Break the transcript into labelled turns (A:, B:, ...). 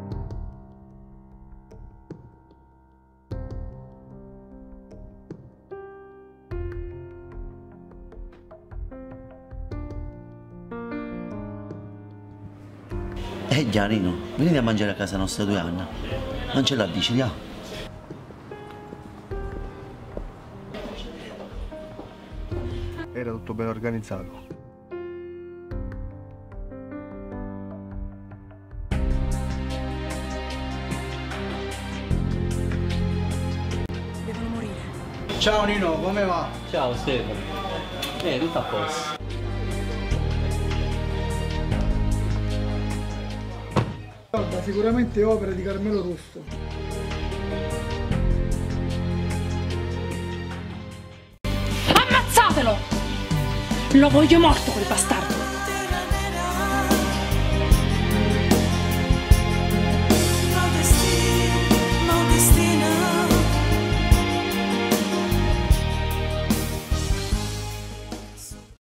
A: Gianino, venite a mangiare a casa nostra 2 anni. Non ce la dici, ya?
B: Era tutto ben organizzato.
C: Devono morire.
D: Ciao Nino, come va?
E: Ciao Stefano. Tutto a posto.
D: Guarda, sicuramente opera di Carmelo Russo.
C: Ammazzatelo! Lo voglio morto quel bastardo!